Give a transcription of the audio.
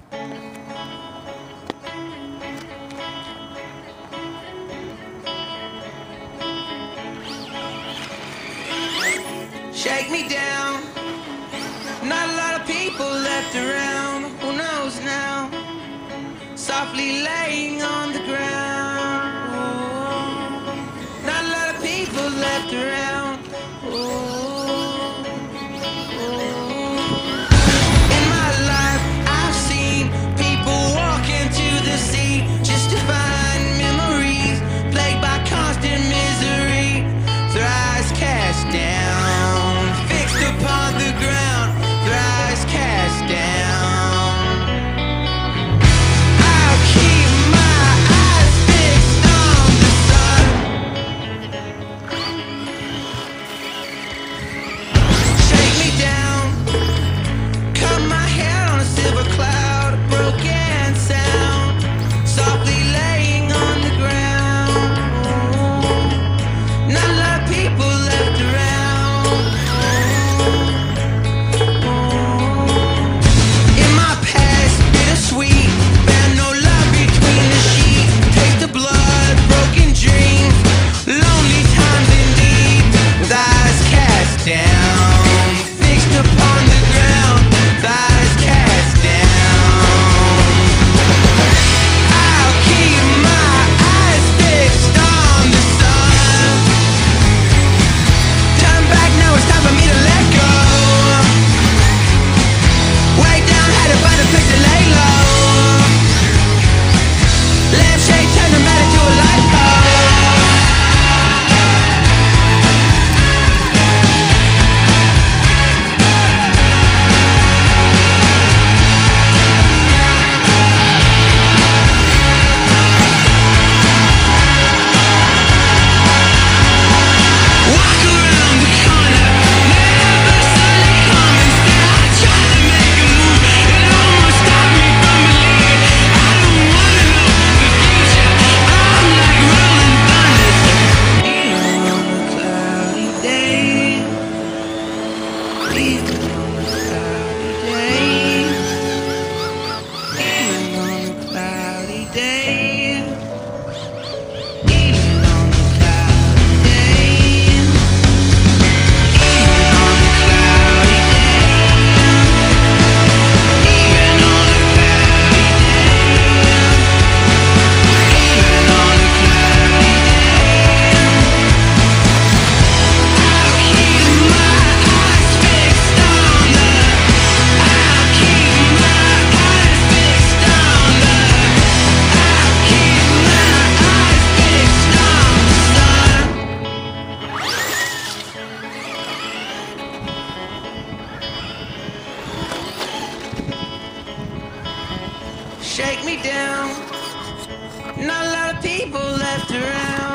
Shake me down. Not a lot of people left around. Who knows now? Softly laying on the ground. Ooh. Not a lot of people left around. Ooh. In my life, I've seen people walk into the sea just to find memories plagued by constant misery. Their eyes cast down, fixed upon the ground. Their eyes cast down. I'll keep my eyes fixed on the sun. Shake me down, cut my hair on a silver cloud, a broken sound, softly laying on the ground. Ooh. Not a lot of people left around. Ooh. In my past, bittersweet, found no love between the sheets. Taste of blood, broken dreams, lonely times indeed. With eyes cast down, fixed upon the ground. With eyes cast down. I'll keep my eyes fixed on the sun. Turn back now, it's time for me to let go. Way down, had to find a place to lay low. Lampshade turned the matter to a LiPo. Walk around the corner, never saw it coming. Still I try to make a move. It almost stopped me from believing. I don't wanna know the future. I'm like rolling thunder. Even on a cloudy day, even on a cloudy day, even on a cloudy day, even on a cloudy day, even on a cloudy day, even on a cloudy day, even on a cloudy day. I'll keep my eyes fixed on the. I'll keep my eyes fixed on the. I'll keep my eyes fixed on the sun. Shake me down. Not a lot of people left around.